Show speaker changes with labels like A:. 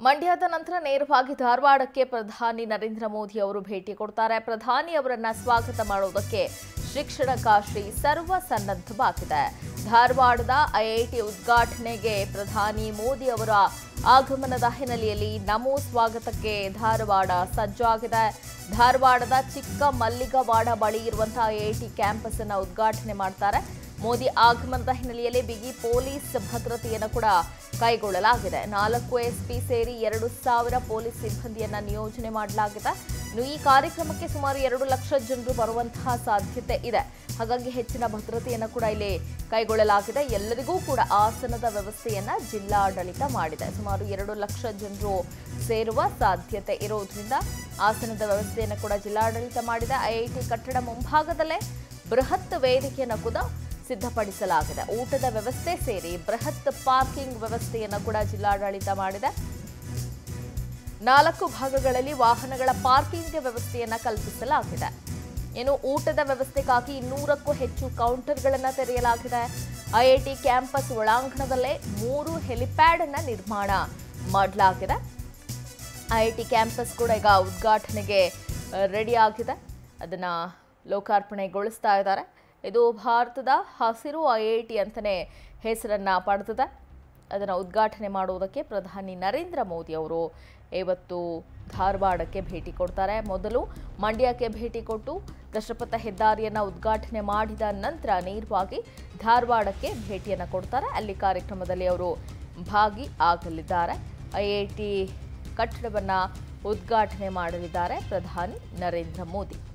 A: ಮಂಡ್ಯದ ನಂತರ ನೇರವಾಗಿ ಧಾರವಾಡಕ್ಕೆ ಪ್ರಧಾನಿ ನರೇಂದ್ರ ಮೋದಿ ಅವರು ಭೇಟಿ ಕೊಡ್ತಾರೆ. ಪ್ರಧಾನಿ ಅವರನ್ನ ಸ್ವಾಗತ ಮಾಡುವುದಕ್ಕೆ ಶಿಕ್ಷಣ ಕಾಶಿ ಸರ್ವ ಸನ್ನದ್ಧವಾಗಿದೆ. ಧಾರವಾಡದ ಐಐಟಿ ಉದ್ಘಾಟನೆಗೆ ಪ್ರಧಾನಿ ಮೋದಿ ಅವರ ಆಗಮನದ ಹಿನ್ನೆಲೆಯಲ್ಲಿ ನಮೋ ಸ್ವಾಗತಕ್ಕೆ ಧಾರವಾಡ ಸಜ್ಜಾಗಿದೆ. ಧಾರವಾಡದ ಚಿಕ್ಕ ಮಲ್ಲಿಗವಾಡ ಬಳಿ ಇರುವಂತಹ ಐಐಟಿ ಕ್ಯಾಂಪಸ್ ಅನ್ನು ಉದ್ಘಾಟನೆ ಮಾಡ್ತಾರೆ. ಮೋದಿ ಆಗಮನದ ಹಿನ್ನೆಲೆಯಲ್ಲಿ ಬಿಗಿ ಪೊಲೀಸ್ ಭದ್ರತೆಯನ್ನು ಕೂಡ ಕೈಗೊಳ್ಳಲಾಗಿದೆ. 4 ಎಸ್ಪಿ ಸೇರಿ 2,000 ಪೊಲೀಸ್ ಸಿಬ್ಬಂದಿಯನ್ನ ನಿಯೋಜನೆ ಮಾಡಲಾಗಿದೆ. ಈ ಕಾರ್ಯಕ್ರಮಕ್ಕೆ ಸುಮಾರು 2 ಲಕ್ಷ ಜನರು ಬರುವಂತಹ ಸಾಧ್ಯತೆ ಇದೆ. ಹಾಗಾಗಿ ಹೆಚ್ಚಿನ ಭದ್ರತೆಯನ್ನು ಕೂಡ ಇಲ್ಲಿ ಕೈಗೊಳ್ಳಲಾಗಿದೆ. ಎಲ್ಲರಿಗೂ ಕೂಡ ಆಸನದ ವ್ಯವಸ್ಥೆಯನ್ನ ಜಿಲ್ಲಾಡಳಿತ ಮಾಡಿದೆ. ಸುಮಾರು 2 ಲಕ್ಷ ಜನರು ಸೇರುವ ಸಾಧ್ಯತೆ ಇರೋದ್ರಿಂದ ಆಸನದ ವ್ಯವಸ್ಥೆಯನ್ನು ಕೂಡ ಜಿಲ್ಲಾಡಳಿತ ಮಾಡಿದೆ. ಐಐಟಿ ಕಟ್ಟಡ ಮುಂಭಾಗದಲ್ಲೇ ಬೃಹತ್ ವೇದಿಕೆಯನ್ನು ಕೂಡ ಸಿದ್ಧಪಡಿಸಲಾಗಿದೆ. ಊಟದ ವ್ಯವಸ್ಥೆ ಸೇರಿ ಬೃಹತ್ ಪಾರ್ಕಿಂಗ್ ವ್ಯವಸ್ಥೆಯನ್ನು ಕೂಡ ಜಿಲ್ಲಾಡಳಿತ ಮಾಡಿದೆ. 4 ಭಾಗಗಳಲ್ಲಿ ವಾಹನಗಳ ಪಾರ್ಕಿಂಗ್ ವ್ಯವಸ್ಥೆಯನ್ನು ಕಲ್ಪಿಸಲಾಗಿದೆ. ಇನ್ನು ಊಟದ ವ್ಯವಸ್ಥೆಗಾಗಿ 200ಕ್ಕೂ ಹೆಚ್ಚು ಕೌಂಟರ್ಗಳನ್ನು ತೆರೆಯಲಾಗಿದೆ. ಐಐಟಿ ಕ್ಯಾಂಪಸ್ ಒಳಾಂಗಣದಲ್ಲೇ 3 ಹೆಲಿಪ್ಯಾಡ್ ಅನ್ನು ನಿರ್ಮಾಣ ಮಾಡಲಾಗಿದೆ. ಐಐಟಿ ಕ್ಯಾಂಪಸ್ ಕೂಡ ಈಗ ಉದ್ಘಾಟನೆಗೆ ರೆಡಿ ಆಗಿದೆ. ಅದನ್ನ ಲೋಕಾರ್ಪಣೆಗೊಳಿಸ್ತಾ ಇದ್ದಾರೆ. ಇದು ಭಾರತದ ಹಸಿರು ಐಐಟಿ ಅಂತಲೇ ಹೆಸರನ್ನು ಪಡೆದಿದೆ. ಅದನ್ನು ಉದ್ಘಾಟನೆ ಮಾಡುವುದಕ್ಕೆ ಪ್ರಧಾನಿ ನರೇಂದ್ರ ಮೋದಿ ಅವರು ಇವತ್ತು ಧಾರವಾಡಕ್ಕೆ ಭೇಟಿ ಕೊಡ್ತಾರೆ. ಮೊದಲು ಮಂಡ್ಯಕ್ಕೆ ಭೇಟಿ ಕೊಟ್ಟು ದಶಪಥ ಹೆದ್ದಾರಿಯನ್ನು ಉದ್ಘಾಟನೆ ಮಾಡಿದ ನಂತರ ನೇರವಾಗಿ ಧಾರವಾಡಕ್ಕೆ ಭೇಟಿಯನ್ನು ಕೊಡ್ತಾರೆ. ಅಲ್ಲಿ ಕಾರ್ಯಕ್ರಮದಲ್ಲಿ ಅವರು ಭಾಗಿಯಾಗಲಿದ್ದಾರೆ. ಐಐಟಿ ಕಟ್ಟಡವನ್ನು ಉದ್ಘಾಟನೆ ಮಾಡಲಿದ್ದಾರೆ ಪ್ರಧಾನಿ ನರೇಂದ್ರ ಮೋದಿ.